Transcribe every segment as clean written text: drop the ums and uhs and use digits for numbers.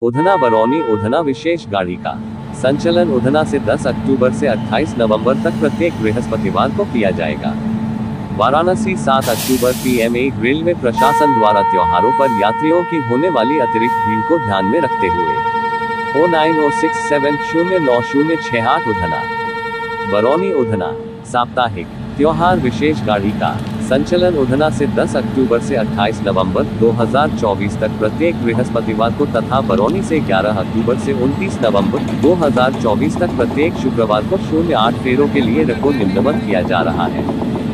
उधना बरौनी उधना विशेष गाड़ी का संचालन उधना से 10 अक्टूबर से 28 नवंबर तक प्रत्येक बृहस्पतिवार को किया जाएगा। वाराणसी 7 अक्टूबर PM। रेलवे प्रशासन द्वारा त्योहारों पर यात्रियों की होने वाली अतिरिक्त भीड़ को ध्यान में रखते हुए 09067090068 उधना बरौनी उधना साप्ताहिक त्योहार विशेष गाड़ी का संचालन उधना से 10 अक्टूबर से 28 नवंबर 2024 तक प्रत्येक बृहस्पतिवार को तथा बरौनी से 11 अक्टूबर से 29 नवंबर 2024 तक प्रत्येक शुक्रवार को 08 फेरों के लिए रेको निम्नवत किया जा रहा है।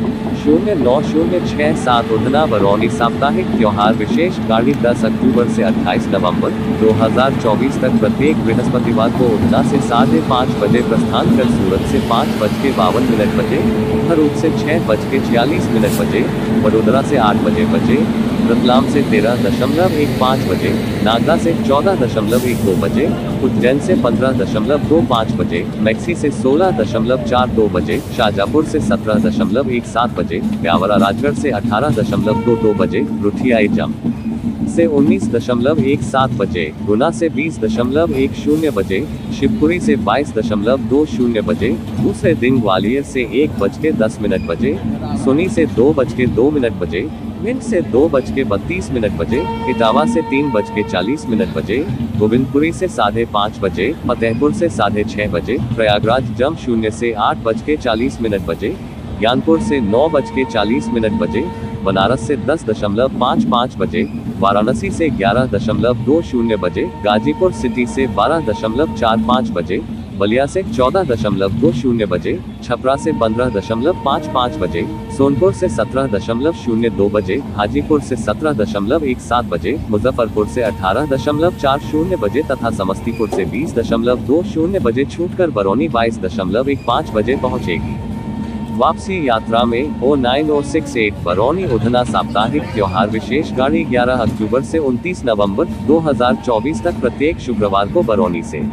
09067 उधना बरौनी साप्ताहिक त्योहार विशेष गाड़ी 10 अक्टूबर से 28 नवंबर 2024 तक प्रत्येक बृहस्पतिवार को उधना से 5:30 बजे प्रस्थान कर सूरत से 5:52 बजे, भरूच से 6:46 बजे, वडोदरा से 8 बजे, रतलाम से 13:15 बजे, नागदा से 14:12 बजे, उज्जैन से 15:25 बजे, मैक्सी से 16:42 बजे, शाजापुर से 17:17 बजे, ब्यावरा राजगढ़ से 18:22 बजे, रुठियाईजम से 19:17 बजे, गुना से 20:10 बजे, शिवपुरी से 22:20 बजे, दूसरे दिन ग्वालियर से 1:10 बजे, सोनी से 2:02 बजे, भिंड से 2:32 बजे, इटावा से 3:40 बजे, गोविंदपुरी से 5:30 बजे, फतेहपुर से 6:30 बजे, प्रयागराज जम 0 से 8:40 बजे, ज्ञानपुर से 9:40 बजे, बनारस से 10:55 बजे, वाराणसी से 11:20 बजे, गाजीपुर सिटी से 12:45 बजे, बलिया से 14:20 बजे, छपरा से 15:55 बजे, सोनपुर से 17:02 बजे, हाजीपुर से 17:17 बजे, मुजफ्फरपुर से 18:40 बजे तथा समस्तीपुर से 20:20 बजे छूटकर बरौनी 22:15 बजे पहुंचेगी। वापसी यात्रा में 09068 बरौनी उधना साप्ताहिक त्योहार विशेष गाड़ी 11 अक्टूबर से 29 नवंबर 2024 तक प्रत्येक शुक्रवार को बरौनी से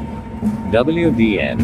WDM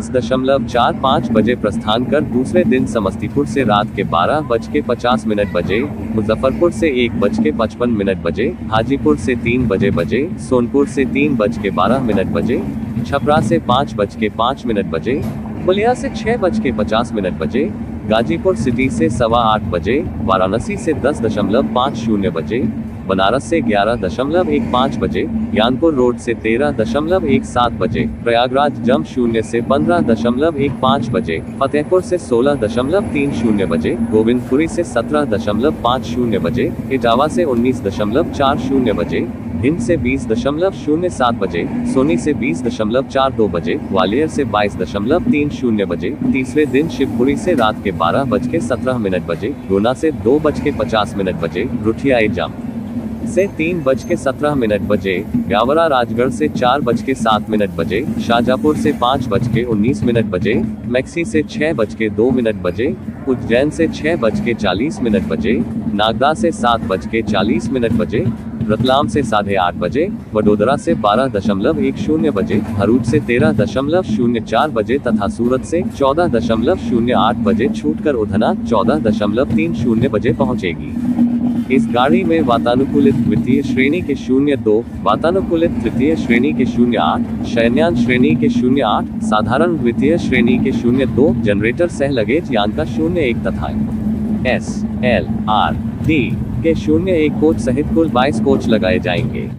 23:45 बजे प्रस्थान कर दूसरे दिन समस्तीपुर से रात के 12:50 बजे, मुजफ्फरपुर से 1:55 बजे, हाजीपुर से 3 बजे, सोनपुर से 3:12 बजे, छपरा से 5:05 बजे, बलिया से 6:50 बजे, गाजीपुर सिटी से 8:15 बजे, वाराणसी से 10:50 बजे, बनारस से 11:15 बजे, ज्ञानपुर रोड से 13:17 बजे, प्रयागराज जम 0 से 15:15 बजे, फतेहपुर से 16:30 बजे, गोविंदपुरी से 17:50 बजे, इटावा से 19:40 बजे, भिंड से 20:07 बजे, सोनी से 20:42 बजे, ग्वालियर से 22:30 बजे, तीसरे दिन शिवपुरी से रात के 12:17 बजे, गुना से 2:50 बजे, रुठियाईजम से 3:17 बजे, ब्यावरा राजगढ़ से 4:07 बजे, शाजापुर से 5:19 बजे, मैक्सी से 6:02 बजे, उज्जैन से 6:40 बजे, नागदा से 7:40 बजे, रतलाम से 8:30 बजे, वडोदरा से 12:10 बजे, भरूच से 13:04 बजे तथा सूरत से 14:08 बजे छूटकर उधना 14:30 बजे पहुंचेगी। इस गाड़ी में वातानुकूलित द्वितीय श्रेणी के 02, वातानुकूलित तृतीय श्रेणी के 08, शयनयान श्रेणी के 08, साधारण द्वितीय श्रेणी के 02, जनरेटर सह लगेज यान का 01 तथा SLRD के 01 कोच सहित कुल 22 कोच लगाए जाएंगे।